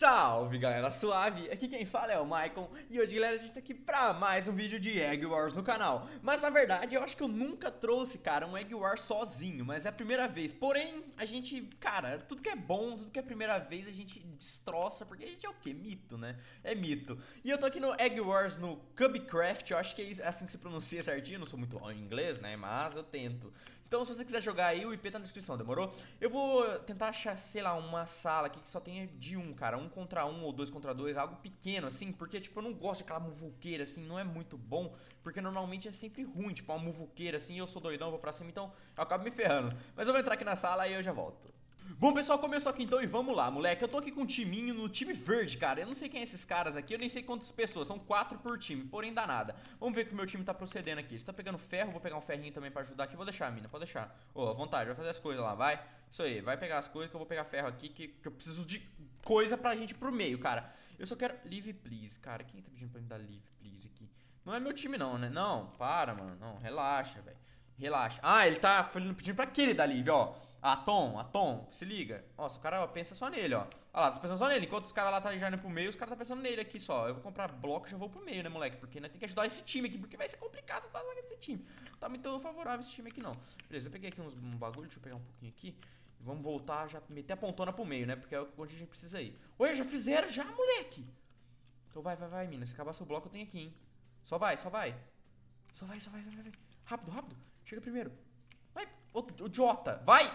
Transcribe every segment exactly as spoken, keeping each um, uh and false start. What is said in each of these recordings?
Salve galera suave, aqui quem fala é o Maicon e hoje galera a gente tá aqui pra mais um vídeo de Egg Wars no canal. Mas na verdade eu acho que eu nunca trouxe, cara, um Egg Wars sozinho, mas é a primeira vez. Porém, a gente, cara, tudo que é bom, tudo que é a primeira vez a gente destroça, porque a gente é o quê? Mito, né? É mito. E eu tô aqui no Egg Wars no Cubbycraft, eu acho que é assim que se pronuncia certinho, eu não sou muito bom em inglês, né, mas eu tento. Então se você quiser jogar aí, o I P tá na descrição, demorou? Eu vou tentar achar, sei lá, uma sala aqui que só tenha de um, cara, um contra um ou dois contra dois, algo pequeno assim, porque tipo, eu não gosto daquela muvuqueira assim, não é muito bom, porque normalmente é sempre ruim, tipo, uma muvuqueira assim, eu sou doidão, vou pra cima, então eu acabo me ferrando. Mas eu vou entrar aqui na sala e eu já volto. Bom, pessoal, começou aqui então e vamos lá, moleque. Eu tô aqui com um timinho no time verde, cara. Eu não sei quem é esses caras aqui, eu nem sei quantas pessoas. São quatro por time, porém dá nada. Vamos ver que o meu time tá procedendo aqui. Ele tá pegando ferro, vou pegar um ferrinho também pra ajudar aqui. Vou deixar, mina, pode deixar. Ô, à vontade, vai fazer as coisas lá, vai. Isso aí, vai pegar as coisas que eu vou pegar ferro aqui, que, que eu preciso de coisa pra gente ir pro meio, cara. Eu só quero... Leave, please, cara. Quem tá pedindo pra me dar leave, please aqui? Não é meu time não, né? Não, para, mano. Não, relaxa, velho. Relaxa. Ah, ele tá pedindo pra aquele da Liv, ó. Ah, Tom, a Tom, se liga. Nossa, o cara ó, pensa só nele, ó. Olha lá, tá pensando só nele. Enquanto os caras lá tá já indo pro meio, os caras tá pensando nele aqui só. Eu vou comprar bloco e já vou pro meio, né, moleque? Porque nós tem que ajudar esse time aqui, porque vai ser complicado tá jogando esse time. Não tá muito favorável esse time aqui, não. Beleza, eu peguei aqui uns um bagulho, deixa eu pegar um pouquinho aqui. E vamos voltar, já meter a pontona pro meio, né? Porque é onde a gente precisa ir. Oi, já fizeram já, moleque? Então vai, vai, vai, mina. Se acabar seu bloco, eu tenho aqui, hein. Só vai, só vai. Só vai, só vai, vai, vai. Rápido, rápido. Chega primeiro. Vai, ô, ô, idiota, vai!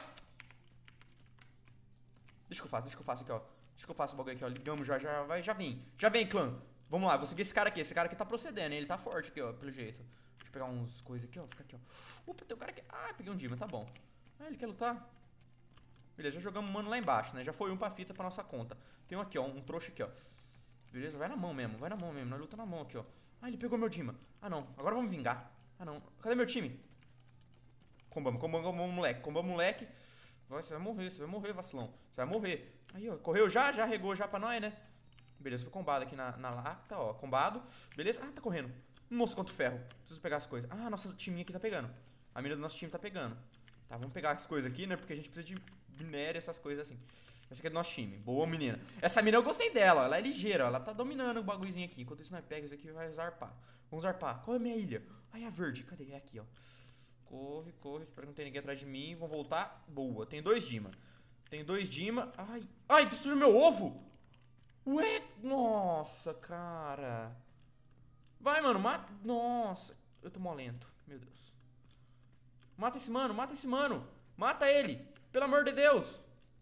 Deixa que eu faço, deixa que eu faço aqui, ó. Deixa que eu faço o bagulho aqui, ó. Ligamos já, já, vai, já vem. Já vem, clã. Vamos lá, vou seguir esse cara aqui. Esse cara aqui tá procedendo, hein? Ele tá forte aqui, ó, pelo jeito. Deixa eu pegar uns coisas aqui, ó. Fica aqui, ó. Opa, tem um cara aqui. Ah, peguei um Dima, tá bom. Ah, ele quer lutar? Beleza, já jogamos um mano lá embaixo, né? Já foi um pra fita pra nossa conta. Tem um aqui, ó, um trouxa aqui, ó. Beleza, vai na mão mesmo, vai na mão mesmo. Nós luta na mão aqui, ó. Ah, ele pegou meu Dima. Ah, não. Agora vamos vingar. Ah, não. Cadê meu time? Combamos, combamos, combamos, moleque. Combamos, moleque. Vai, você vai morrer, você vai morrer, vacilão. Você vai morrer. Aí, ó, correu já, já regou já pra nós, né? Beleza, foi combado aqui na, na lacta, ó. Combado. Beleza? Ah, tá correndo. Nossa, quanto ferro. Preciso pegar as coisas. Ah, nosso time aqui tá pegando. A mina do nosso time tá pegando. Tá, vamos pegar as coisas aqui, né? Porque a gente precisa de minério, essas coisas assim. Essa aqui é do nosso time. Boa, menina. Essa mina eu gostei dela, ó. Ela é ligeira, ó. Ela tá dominando o bagulhozinho aqui. Enquanto isso, nós pega isso aqui e vai zarpar. Vamos zarpar. Qual é a minha ilha? Ai, a verde. Cadê? É aqui, ó. Corre, corre. Espero que não tenha ninguém atrás de mim. Vamos voltar. Boa. Tem dois Dima. Tem dois Dima. Ai. Ai, destruiu meu ovo. Ué. Nossa, cara. Vai, mano. Mata. Nossa. Eu tô molento. Meu Deus. Mata esse mano. Mata esse mano. Mata ele. Pelo amor de Deus.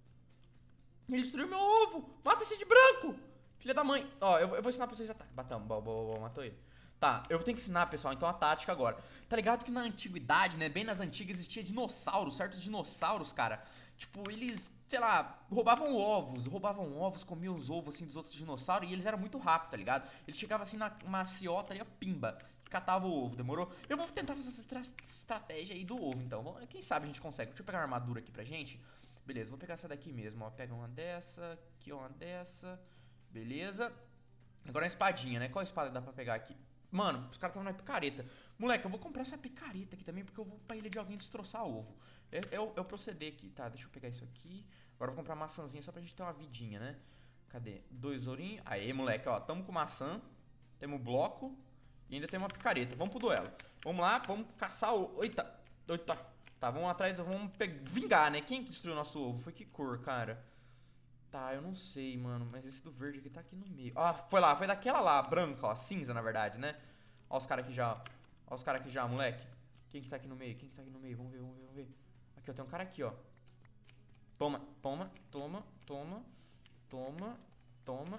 Ele destruiu meu ovo. Mata esse de branco. Filha da mãe. Ó, eu, eu vou ensinar pra vocês ataque. Batamos. Boa, boa, boa. Matou ele. Tá, eu tenho que ensinar, pessoal, então a tática agora. Tá ligado que na antiguidade, né, bem nas antigas existia dinossauros, certos dinossauros, cara. Tipo, eles, sei lá, roubavam ovos, roubavam ovos, comiam os ovos, assim, dos outros dinossauros. E eles eram muito rápidos, tá ligado? Eles chegavam assim na maciota e a pimba, e catava o ovo, demorou? Eu vou tentar fazer essa estra estratégia aí do ovo, então. Quem sabe a gente consegue. Deixa eu pegar uma armadura aqui pra gente. Beleza, vou pegar essa daqui mesmo, ó. Pega uma dessa, aqui uma dessa. Beleza. Agora a espadinha, né? Qual espada dá pra pegar aqui? Mano, os caras estão na picareta. Moleque, eu vou comprar essa picareta aqui também, porque eu vou pra ilha de alguém destroçar ovo. É, é, o, é o proceder aqui, tá? Deixa eu pegar isso aqui. Agora eu vou comprar maçãzinha só pra gente ter uma vidinha, né? Cadê? Dois ourinhos. Aê, moleque, ó. Tamo com maçã. Temos bloco. E ainda tem uma picareta. Vamos pro duelo. Vamos lá, vamos caçar o... Eita, eita. Tá, vamos atrás, vamos pegar... vingar, né? Quem que destruiu o nosso ovo? Foi que cor, cara? Tá, eu não sei, mano, mas esse do verde aqui tá aqui no meio. Ah, foi lá, foi daquela lá, branca, ó, cinza, na verdade, né? Ó os caras aqui já, ó os caras aqui já, moleque. Quem que tá aqui no meio? Quem que tá aqui no meio? Vamos ver, vamos ver, vamos ver. Aqui, ó, tem um cara aqui, ó. Toma, toma, toma, toma, toma, toma.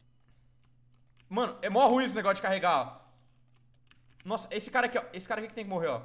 Mano, é mó ruim esse negócio de carregar, ó. Nossa, esse cara aqui, ó, esse cara aqui que tem que morrer, ó.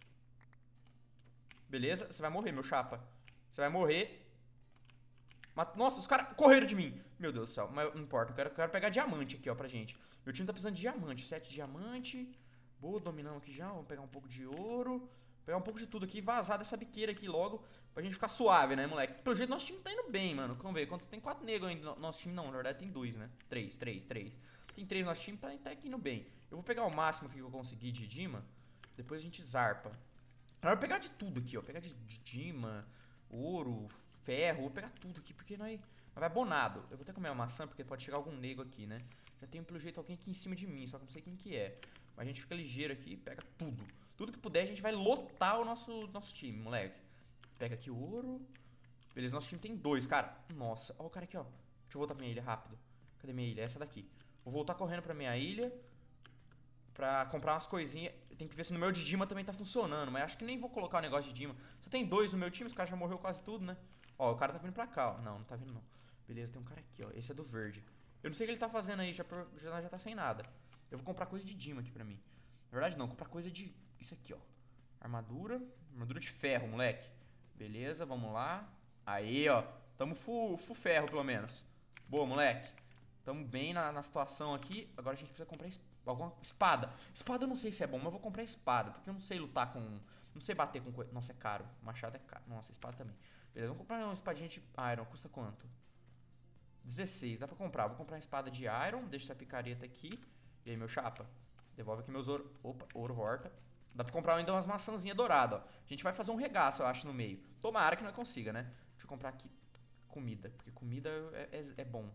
Beleza, você vai morrer, meu chapa. Você vai morrer. Nossa, os caras correram de mim. Meu Deus do céu, mas não importa, eu quero, eu quero pegar diamante aqui, ó, pra gente. Meu time tá precisando de diamante, sete diamante. Boa, dominamos aqui já, vamos pegar um pouco de ouro. Pegar um pouco de tudo aqui e vazar dessa biqueira aqui logo. Pra gente ficar suave, né, moleque? Pelo jeito, nosso time tá indo bem, mano. Vamos ver, quanto tem quatro negros ainda no nosso time. Não, na verdade tem dois, né? Três, três, três. Tem três no nosso time, tá, tá indo bem. Eu vou pegar o máximo que eu conseguir de Dima. Depois a gente zarpa. Eu vou pegar de tudo aqui, ó. Pegar de, de Dima, ouro, ferro. Vou pegar tudo aqui, porque nós... Mas vai bonado. Eu vou até comer uma maçã, porque pode chegar algum nego aqui, né? Já tem pelo jeito alguém aqui em cima de mim, só que eu não sei quem que é. Mas a gente fica ligeiro aqui e pega tudo. Tudo que puder, a gente vai lotar o nosso, nosso time, moleque. Pega aqui o ouro. Beleza, nosso time tem dois, cara. Nossa, ó o cara aqui, ó. Deixa eu voltar pra minha ilha rápido. Cadê minha ilha? Essa daqui. Vou voltar correndo pra minha ilha pra comprar umas coisinhas. Tem que ver se no meu de Dima também tá funcionando. Mas acho que nem vou colocar o negócio de Dima. Só tem dois no meu time, os caras já morreu quase tudo, né? Ó, o cara tá vindo pra cá, ó. Não, não tá vindo não. Beleza, tem um cara aqui, ó. Esse é do verde. Eu não sei o que ele tá fazendo aí, já, já, já tá sem nada. Eu vou comprar coisa de Dima aqui pra mim. Na verdade não, comprar coisa de... Isso aqui, ó. Armadura. Armadura de ferro, moleque. Beleza, vamos lá. Aí, ó. Tamo full, full ferro, pelo menos. Boa, moleque. Tamo bem na, na situação aqui. Agora a gente precisa comprar es alguma espada. Espada eu não sei se é bom, mas eu vou comprar espada. Porque eu não sei lutar com... Não sei bater com coisa. Nossa, é caro. Machado é caro. Nossa, espada também. Beleza, vamos comprar uma espadinha de iron. Custa quanto? dezesseis. Dá pra comprar. Vou comprar uma espada de iron. Deixa essa picareta aqui. E aí, meu chapa? Devolve aqui meus ouro. Opa, ouro volta. Dá pra comprar ainda umas maçãzinhas douradas, ó. A gente vai fazer um regaço, eu acho, no meio. Tomara que não consiga, né? Deixa eu comprar aqui comida. Porque comida é, é, é bom.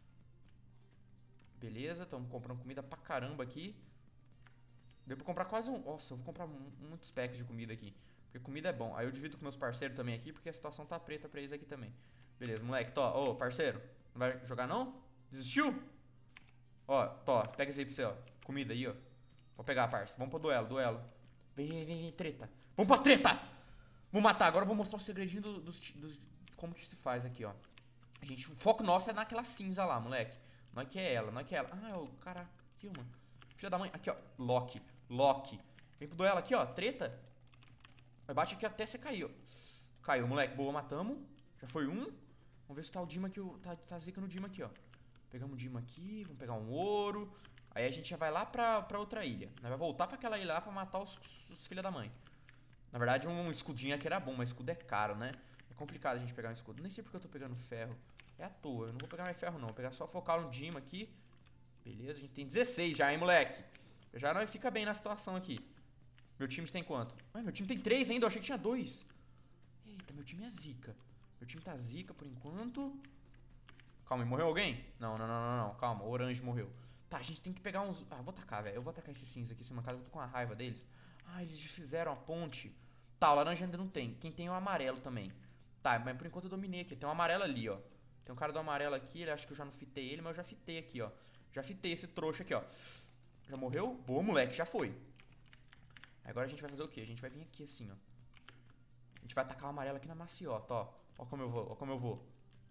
Beleza, estamos comprando comida pra caramba aqui. Deu pra comprar quase um... Nossa, eu vou comprar muitos packs de comida aqui. Porque comida é bom. Aí eu divido com meus parceiros também aqui, porque a situação tá preta pra eles aqui também. Beleza, moleque, tó. Ô, parceiro. Não vai jogar não? Desistiu? Ó, tó. Pega esse aí pra você, ó. Comida aí, ó. Vou pegar, parça. Vamos pro duelo, duelo. Vem, vem, vem, vem, treta. Vamos pra treta! Vou matar. Agora eu vou mostrar o segredinho do, dos, dos... Como que se faz aqui, ó. A gente, o foco nosso é naquela cinza lá, moleque. Não é que é ela, não é que é ela. Ah, é o cara aqui, mano. Filha da mãe. Aqui, ó. Loki. Loki. Vem pro duelo aqui, ó. Treta. Vai bate aqui até você cair, ó. Caiu, moleque. Boa, matamos. Já foi um. Vamos ver se tá o Dima aqui. Tá, tá zica no Dima aqui, ó. Pegamos o Dima aqui. Vamos pegar um ouro. Aí a gente já vai lá pra, pra outra ilha. Vai voltar pra aquela ilha lá pra matar os, os filha da mãe. Na verdade, um escudinho aqui era bom, mas escudo é caro, né? É complicado a gente pegar um escudo. Nem sei porque eu tô pegando ferro. É à toa. Eu não vou pegar mais ferro, não. Vou pegar só focar no Dima aqui. Beleza, a gente tem dezesseis já, hein, moleque? Já não fica bem na situação aqui. Meu time tem quanto? Ué, meu time tem três ainda. Eu achei que tinha dois. Eita, meu time é zica. Meu time tá zica por enquanto. Calma, morreu alguém? Não, não, não, não, não. Calma, o orange morreu. Tá, a gente tem que pegar uns... Ah, vou atacar, velho. Eu vou atacar esse cinza aqui, esse mancado. Eu tô com a raiva deles. Ah, eles fizeram a ponte. Tá, o laranja ainda não tem. Quem tem é o amarelo também. Tá, mas por enquanto eu dominei aqui. Tem um amarelo ali, ó. Tem um cara do amarelo aqui. Ele acha que eu já não fitei ele, mas eu já fitei aqui, ó. Já fitei esse trouxa aqui, ó. Já morreu? Boa, moleque, já foi. Agora a gente vai fazer o quê? A gente vai vir aqui assim, ó. A gente vai atacar o amarelo aqui na maciota, ó. Ó como eu vou, ó como eu vou.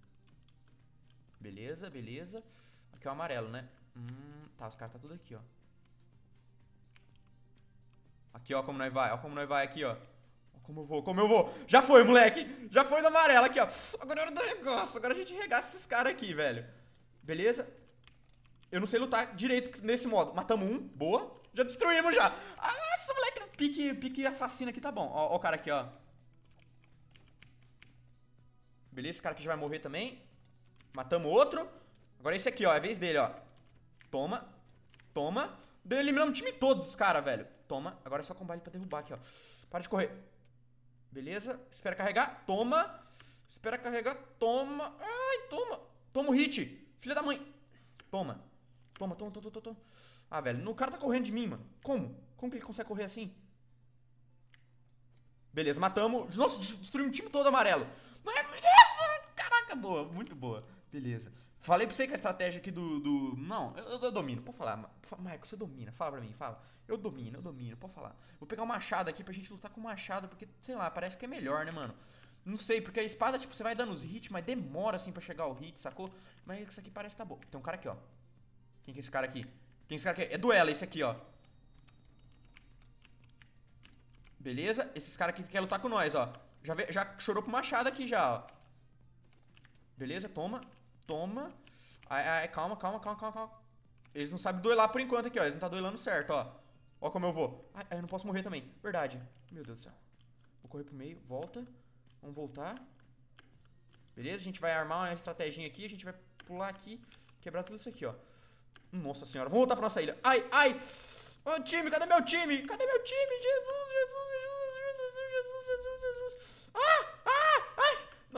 Beleza, beleza. Aqui é o amarelo, né? Hum, tá, os caras tá tudo aqui, ó. Aqui, ó, como nós vai. Ó como nós vai aqui, ó. Ó como eu vou, como eu vou. Já foi, moleque. Já foi do amarelo aqui, ó. Agora é hora do negócio. Agora a gente regaça esses caras aqui, velho. Beleza? Eu não sei lutar direito nesse modo. Matamos um, boa. Já destruímos já. Ah, nossa, moleque, pique, pique assassino aqui tá bom. Ó, ó o cara aqui, ó. Beleza, esse cara aqui já vai morrer também. Matamos outro. Agora esse aqui, ó, é a vez dele, ó. Toma, toma. Eliminamos o time todo dos caras, velho. Toma, agora é só combate pra derrubar aqui, ó. Para de correr. Beleza, espera carregar, toma. Espera carregar, toma. Ai, toma. Toma o hit, filha da mãe. Toma. Toma, toma, toma, toma, toma. Ah, velho, o cara tá correndo de mim, mano. Como? Como que ele consegue correr assim? Beleza, matamos. Nossa, destruímos o time todo amarelo. Não é beleza? Caraca, boa, muito boa. Beleza. Falei pra você que a estratégia aqui do... do... Não, eu, eu domino, pode falar. Michael, você domina, fala pra mim, fala. Eu domino, eu domino, pode falar. Vou pegar o machado aqui pra gente lutar com o machado, porque, sei lá, parece que é melhor, né, mano? Não sei, porque a espada, tipo, você vai dando os hits, mas demora, assim, pra chegar o hit, sacou? Mas isso aqui parece que tá bom. Tem um cara aqui, ó. Quem que é esse cara aqui? Quem é esse cara aqui? É duelo, esse aqui, ó. Beleza? Esses caras aqui querem lutar com nós, ó. Já, ve... já chorou pro machado aqui, já, ó. Beleza, toma. Toma. Ai, ai, calma, calma, calma, calma, calma. Eles não sabem duelar por enquanto aqui, ó. Eles não tá duelando certo, ó. Ó como eu vou. Ai, ai, eu não posso morrer também. Verdade. Meu Deus do céu. Vou correr pro meio. Volta. Vamos voltar. Beleza, a gente vai armar uma estratégia aqui. A gente vai pular aqui. Quebrar tudo isso aqui, ó. Nossa senhora. Vamos voltar pra nossa ilha. Ai, ai. Ô, time, cadê meu time? Cadê meu time? Jesus, Jesus, Jesus, Jesus, Jesus, Jesus, Jesus. Ah, ah, ai.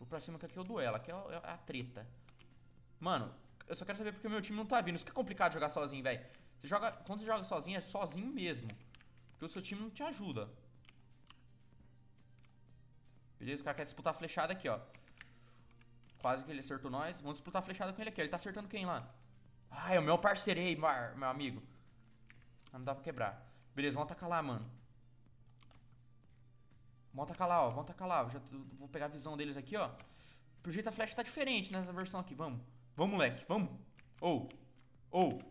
Vou pra cima que aqui é o duelo, aqui é a treta. Mano, eu só quero saber porque o meu time não tá vindo. Isso que é complicado jogar sozinho, velho. Você joga, quando você joga sozinho, é sozinho mesmo. Porque o seu time não te ajuda. Beleza, o cara quer disputar a flechada aqui, ó. Quase que ele acertou nós. Vamos disputar a flechada com ele aqui. Ele tá acertando quem lá? Ah, é o meu parceirei, meu amigo. Ah, não dá pra quebrar. Beleza, vamos atacar lá, mano. Vamos atacar lá, ó. Vamos atacar lá. Já vou pegar a visão deles aqui, ó. Pro jeito a flecha tá diferente nessa versão aqui. Vamos. Vamos, moleque. Vamos. Ou. Ou.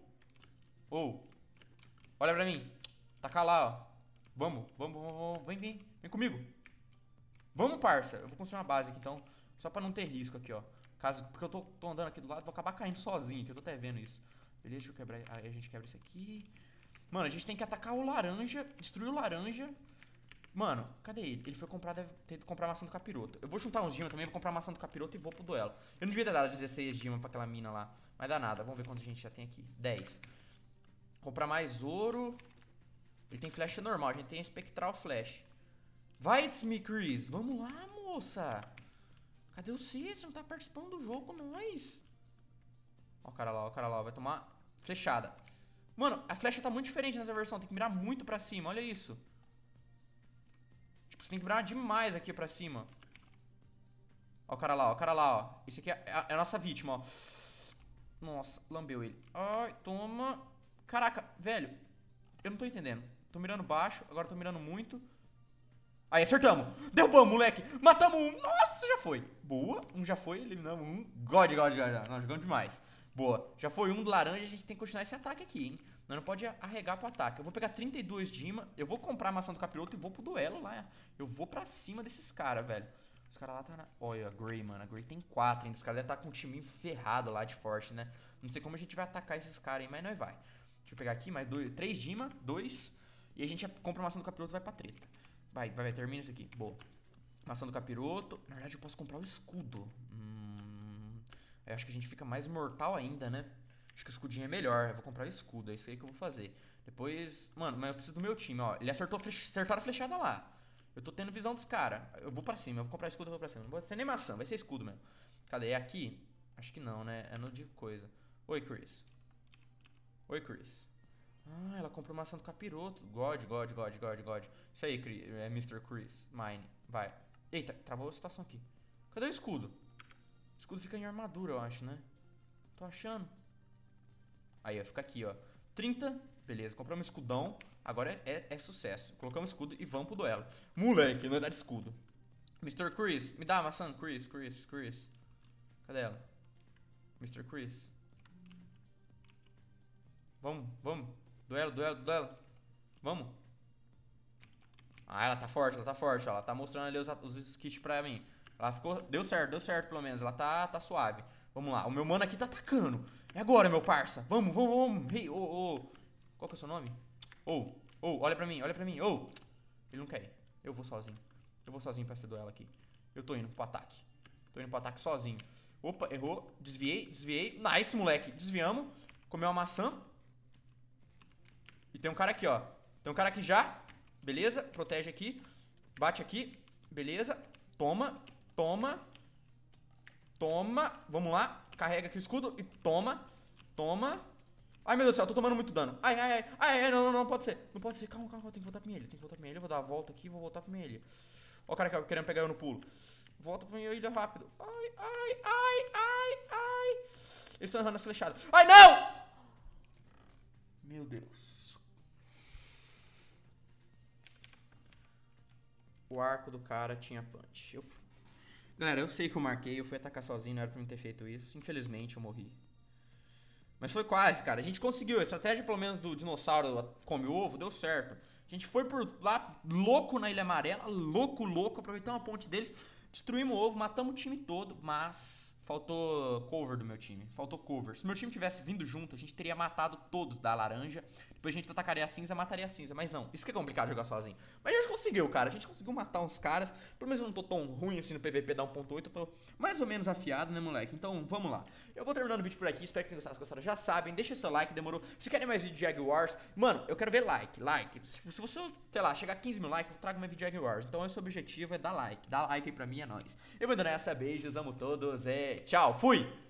Ou. Olha pra mim. Tacar lá, ó. Vamos. Vamos, vamos, vamos. Vem, vem. Vem comigo. Vamos, parça. Eu vou construir uma base aqui, então. Só pra não ter risco aqui, ó. Caso, porque eu tô, tô andando aqui do lado, vou acabar caindo sozinho, que eu tô até vendo isso. Beleza, deixa eu quebrar. Aí a gente quebra isso aqui. Mano, a gente tem que atacar o laranja. Destruir o laranja. Mano, cadê ele? Ele foi comprar, deve ter ido comprar a maçã do capiroto. Eu vou juntar uns dimas também, vou comprar a maçã do capiroto e vou pro duelo. Eu não devia ter dado dezesseis dimas pra aquela mina lá. Mas dá nada, vamos ver quantos a gente já tem aqui. dez. Comprar mais ouro. Ele tem flecha normal, a gente tem espectral flash. Vai, It's Me, Chris. Vamos lá, moça. Cadê você? Você não tá participando do jogo, nós. Ó o cara lá, ó o cara lá. Vai tomar flechada. Mano, a flecha tá muito diferente nessa versão. Tem que mirar muito pra cima, olha isso. Tipo, você tem que mirar demais aqui pra cima. Ó o cara lá, ó o cara lá, ó. Esse aqui é a, é a nossa vítima, ó. Nossa, lambeu ele. Ai, toma. Caraca, velho. Eu não tô entendendo. Tô mirando baixo, agora tô mirando muito. Aí, acertamos. Derrubamos, moleque. Matamos um. Nossa, já foi. Boa. Um já foi, eliminamos um. God, God, God. Nós jogamos demais. Boa. Já foi um do laranja, a gente tem que continuar esse ataque aqui, hein. Nós não pode arregar pro ataque. Eu vou pegar trinta e dois dima. Eu vou comprar a maçã do capiroto e vou pro duelo lá. Eu vou pra cima desses caras, velho. Os caras lá tá na... Olha, a Grey, mano. A Grey tem quatro ainda. Os caras devem estar com um time ferrado lá de forte, né. Não sei como a gente vai atacar esses caras aí, mas nós vai. Deixa eu pegar aqui mais dois, três dima. Dois. E a gente compra a maçã do capiroto e vai pra treta. Vai, vai, vai, termina isso aqui. Boa. Maçã do capiroto. Na verdade, eu posso comprar o escudo. Hum, eu acho que a gente fica mais mortal ainda, né? Acho que o escudinho é melhor. Eu vou comprar o escudo. É isso aí que eu vou fazer. Depois... Mano, mas eu preciso do meu time, ó. Ele acertou, acertaram a flechada lá. Eu tô tendo visão dos caras. Eu vou pra cima. Eu vou comprar escudo e vou pra cima. Não vou ser nem maçã. Vai ser escudo mesmo. Cadê? É aqui? Acho que não, né? É no de coisa. Oi, Chris. Oi, Chris. Ah, ela comprou maçã do capiroto. God, God, God, God, God. Isso aí, é mister Chris. Mine. Vai. Eita, travou a situação aqui. Cadê o escudo? O escudo fica em armadura, eu acho, né? Tô achando. Aí, ó, fica aqui, ó. trinta. Beleza, compramos escudão. Agora é, é, é sucesso. Colocamos escudo e vamos pro duelo. Moleque, não é dar de escudo. mister Chris, me dá a maçã. Chris, Chris, Chris. Cadê ela? mister Chris. Vamos, vamos. Duelo, duelo, duelo. Vamos. Ah, ela tá forte, ela tá forte. Ó. Ela tá mostrando ali os, os skits pra mim. Ela ficou... Deu certo, deu certo pelo menos. Ela tá, tá suave. Vamos lá. O meu mano aqui tá atacando. É agora, meu parça. Vamos, vamos, vamos. Ei, ô, ô. Qual que é o seu nome? Ô, oh, ô, oh, olha pra mim, olha pra mim. Ô. Oh. Ele não quer ir. Eu vou sozinho. Eu vou sozinho pra esse duelo aqui. Eu tô indo pro ataque. Tô indo pro ataque sozinho. Opa, errou. Desviei, desviei. Nice, moleque. Desviamos. Comeu uma maçã. E tem um cara aqui, ó. Tem um cara aqui já. Beleza, protege aqui. Bate aqui. Beleza. Toma, toma. Toma. Vamos lá. Carrega aqui o escudo e toma. Toma. Ai, meu Deus do céu, eu tô tomando muito dano. Ai, ai, ai. Ai, ai, não, não, não pode ser. Não pode ser. Calma, calma, tem que voltar pra minha ilha. Tem que voltar pra minha ilha. Eu vou dar a volta aqui e vou voltar pra minha ilha. Ó o cara querendo pegar eu no pulo. Volta pra minha ilha rápido. Ai, ai, ai, ai, ai. Eles estão errando as flechadas. Ai, não! Meu Deus. O arco do cara tinha punch. Eu... Galera, eu sei que eu marquei, eu fui atacar sozinho, não era pra mim ter feito isso. Infelizmente, eu morri. Mas foi quase, cara. A gente conseguiu. A estratégia, pelo menos, do dinossauro come ovo, deu certo. A gente foi por lá, louco na Ilha Amarela, louco, louco, aproveitamos a ponte deles, destruímos o ovo, matamos o time todo, mas faltou cover do meu time. Faltou cover. Se meu time tivesse vindo junto, a gente teria matado todos da laranja. Depois a gente atacaria a cinza, mataria a cinza. Mas não, isso que é complicado jogar sozinho. Mas a gente conseguiu, cara. A gente conseguiu matar uns caras. Pelo menos eu não tô tão ruim assim no P V P da um ponto oito. Eu tô mais ou menos afiado, né, moleque? Então, vamos lá. Eu vou terminando o vídeo por aqui. Espero que tenham gostado. Se gostaram, já sabem. Deixa seu like, demorou. Se querem mais vídeo de Jaguars, mano, eu quero ver like. Like. Se, se você, sei lá, chegar a quinze mil likes, eu trago mais vídeo de Jaguars. Então, esse é o objetivo, é dar like. Dá like aí pra mim, é nóis. Eu vou dando essa. Beijos, amo todos. É, tchau. Fui!